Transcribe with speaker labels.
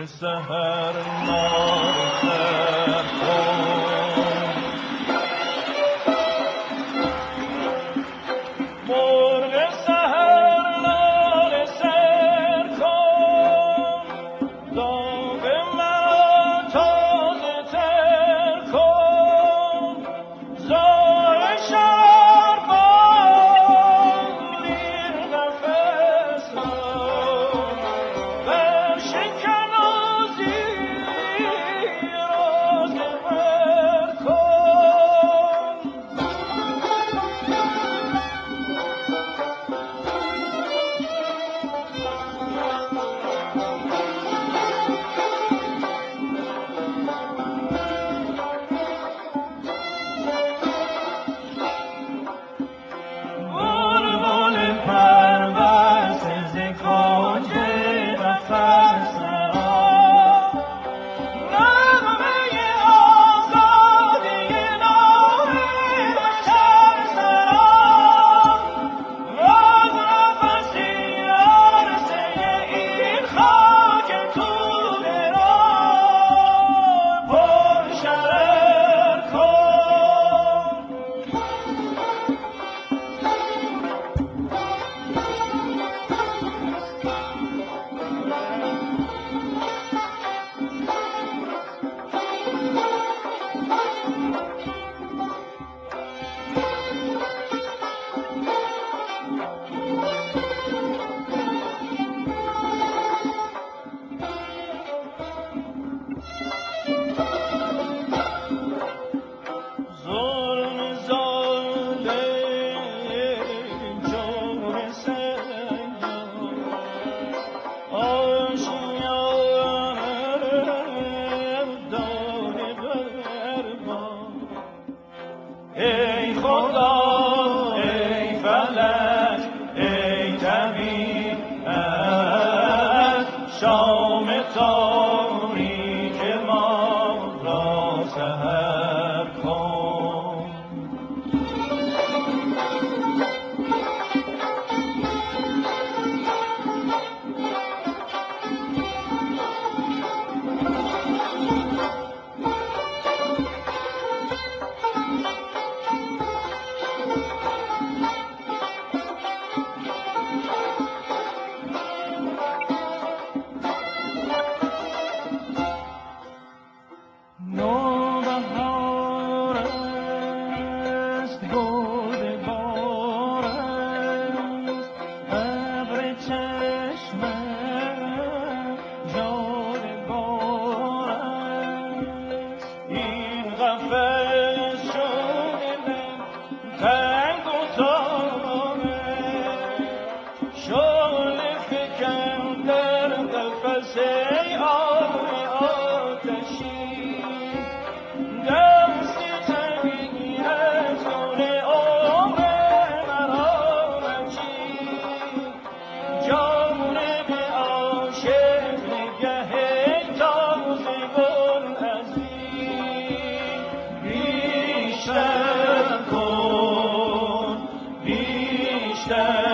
Speaker 1: سحر نار کن مرغ سحر نار سر کن داغ مرا تازه تر کن زار شرر بازیر قفس را برشکن و زیر راز بر کن بلبل پرواز ز کنج قفس را نغمه آزادی نام بشر سرا راز نفسی عرصه این خاک توبه را پر شرر کن ظلم ظالم جور سیاد آشیانه داده برباد ای خدا ای فلک ای طبیعت شام تاریک ما را سحر کن نوبهار است گل بار است ابر چشمم یادگار است این قفس شده من تنگ و تاره شعله فکن در قفس ای آب آتشی دست طبیعت کن عمر مرا نچید جانب عاشق نگه تازه گل از این بیشتر کن بیشتر